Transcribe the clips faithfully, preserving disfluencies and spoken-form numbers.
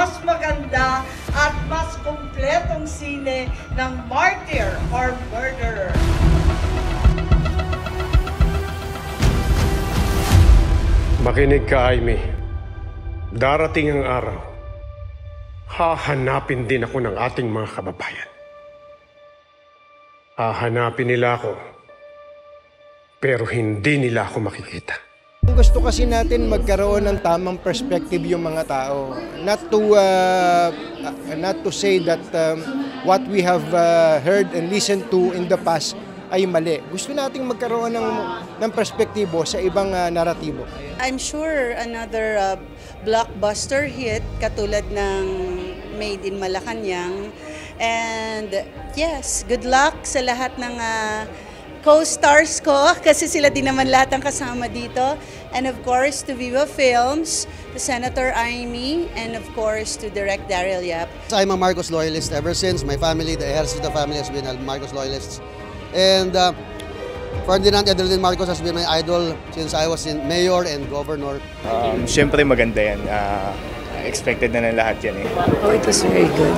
mas maganda at mas kumpletong sine ng Martyr or Murderer. Makinig ka, Amy. Darating ang araw, hahanapin din ako ng ating mga kababayan. Hahanapin nila ako, pero hindi nila ako makikita. Gusto kasi natin magkaroon ng tamang perspective yung mga tao. Not to, uh, not to say that um, what we have uh, heard and listened to in the past ay mali. Gusto nating magkaroon ng, ng perspektibo sa ibang uh, naratibo. I'm sure another uh, blockbuster hit katulad ng Made in Malacanang. And yes, good luck sa lahat ng uh, co-stars ko kasi sila din naman lahat ang kasama dito. And of course to VIVA Films, to Senator Amy, and of course to Direct Darryl Yap. I'm a Marcos loyalist ever since. My family, the heirs of the family has been a Marcos loyalists. And uh, Ferdinand Edwin Marcos has been my idol since I was in mayor and governor. Um, Siyempre maganda yan. Uh, expected na ng lahat yan eh. Oh, it was very good.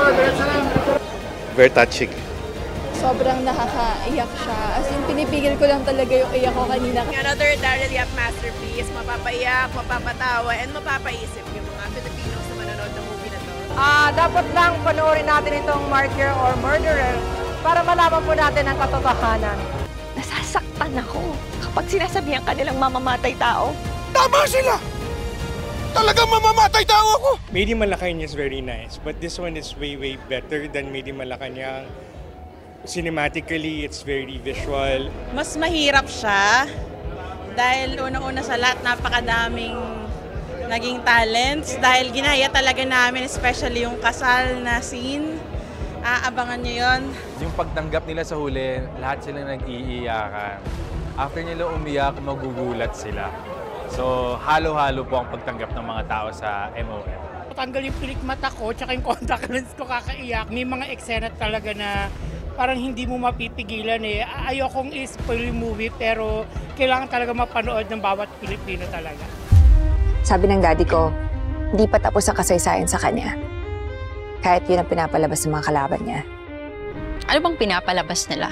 Very touching. Sobrang nakakaiyak siya. As in, pinipigil ko lang talaga yung iyak ko kanina. Another Darryl Yap masterpiece. Mapapaiyak, mapapatawa, and mapapaisip yung mga Filipinos na manonood ng movie na to. Ah, dapat lang panoorin natin itong Martyr or Murderer para malaman po natin ang katotohanan. Nasasaktan ako kapag sinasabihan kanilang mamamatay tao. Tama sila! Talagang mamamatay tao ako! Made in Malacanang is very nice, but this one is way, way better than Made in Malacanang. Cinematically, it's very visual. Mas mahirap siya dahil unang-una sa lahat napakadaming naging talents dahil ginaya talaga namin, especially yung kasal na scene. Aabangan nyo yun. Yung pagtanggap nila sa huli, lahat sila nag-iiyakan. After nila umiyak, magugulat sila. So, halo-halo po ang pagtanggap ng mga tao sa M O M. Tanggal yung pilik mata ko, tsaka yung contact lens ko kakaiyak. May mga eksena talaga na parang hindi mo mapipigilan eh. Ayokong i-spoil yung movie, pero kailangan talaga mapanood ng bawat Pilipino talaga. Sabi ng daddy ko, hindi pa tapos ang kasaysayan sa kanya. Kahit yun ang pinapalabas ng mga kalaban niya. Ano bang pinapalabas nila?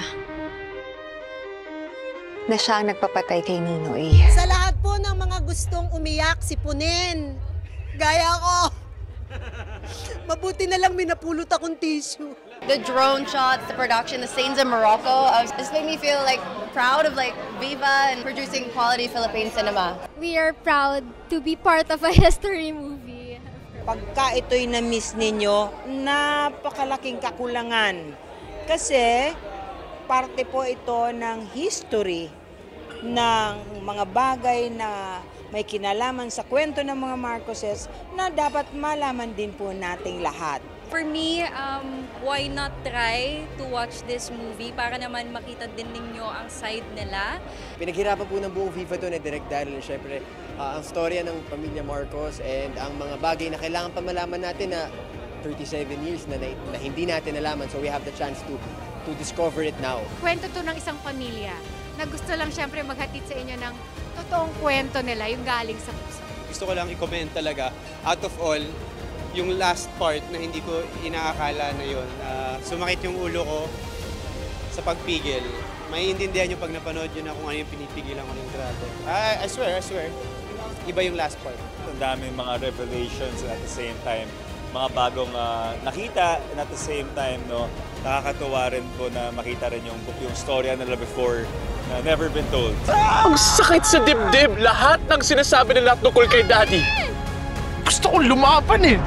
Na siya ang nagpapatay kay Ninoy. Sa lahat po ng mga gustong umiyak, sipunin. Gaya ko. Mabuti na lang may napulot akong tissue. The drone shots, the production, the scenes in Morocco, uh, this made me feel like proud of like VIVA and producing quality Philippine cinema. We are proud to be part of a history movie. Pagka ito'y na-miss ninyo, napakalaking kakulangan. Kasi parte po ito ng history ng mga bagay na may kinalaman sa kwento ng mga Marcoses na dapat malaman din po nating lahat. For me, um, why not try to watch this movie para naman makita din ninyo ang side nila? Pinaghirapan po ng buong VIVA to na Direct Darryl. Siyempre, uh, ang storya ng pamilya Marcos and ang mga bagay na kailangan pa malaman natin na thirty-seven years na, na, na hindi natin nalaman. So we have the chance to, to discover it now. Kwento to ng isang pamilya na gusto lang siyempre maghatid sa inyo ng totoong kwento nila, yung galing sa puso. Gusto ko lang i-comment talaga, out of all, yung last part na hindi ko inaakala na yun. Uh, sumakit yung ulo ko sa pagpigil. Maiintindihan yung pag napanood yun na kung ano yung pinipigilan ko ng grabe. I, I swear, I swear. Iba yung last part. Ang daming mga revelations at the same time, mga bagong uh, nakita and at the same time, no, nakakatuwa rin po na makita rin yung, yung storya nila before na never been told. Ang sakit sa dibdib! Lahat ng sinasabi nila tungkol kay Daddy. Gusto kong lumaban eh!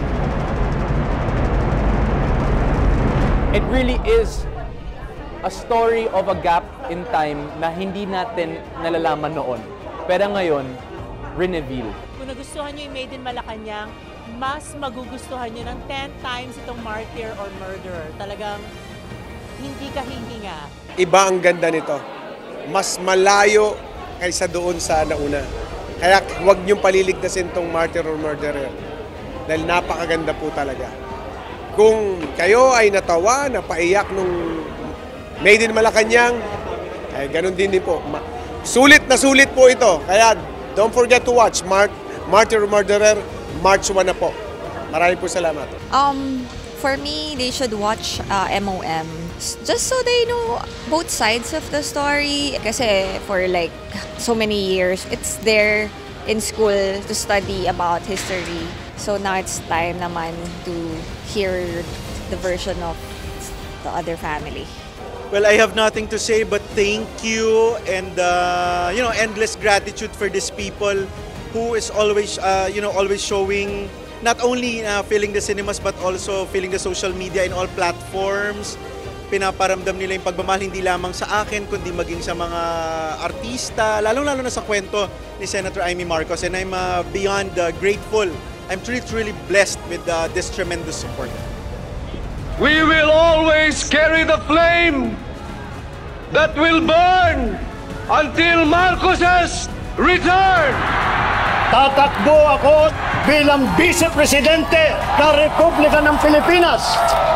It really is a story of a gap in time na hindi natin nalalaman noon. Pero ngayon, re-reveal. Kung nagustuhan nyo yung Made in Malacanang, mas magugustuhan nyo ng ten times itong Martyr or Murderer. Talagang hindi ka hihinga. Iba ang ganda nito. Mas malayo kaysa doon sa nauna. Kaya huwag niyong paliligtasin itong Martyr or Murderer. Dahil napakaganda po talaga. Kung kayo ay natawa, napaiyak nung Made in Malacanang, ay ganun din din po. Sulit na sulit po ito. Kaya don't forget to watch Mart Martyr or Murderer, March one na po. Marami po salamat. Um, for me, they should watch uh, M O M just so they know both sides of the story. Kasi for like so many years, it's there in school to study about history. So now it's time naman to hear the version of the other family. Well, I have nothing to say but thank you and uh, you know, endless gratitude for these people who is always uh, you know, always showing not only uh, filling the cinemas but also filling the social media in all platforms. Pinaparamdam nila yung pagmamahal hindi lamang sa akin kundi maging sa mga artista, lalong-lalo na sa kwento ni Senator Amy Marcos, and I'm uh, beyond uh, grateful. I'm truly, truly blessed with uh, this tremendous support. We will always carry the flame that will burn until Marcos's return. Tatakbo ako bilang Vice Presidente ng Republika ng Pilipinas.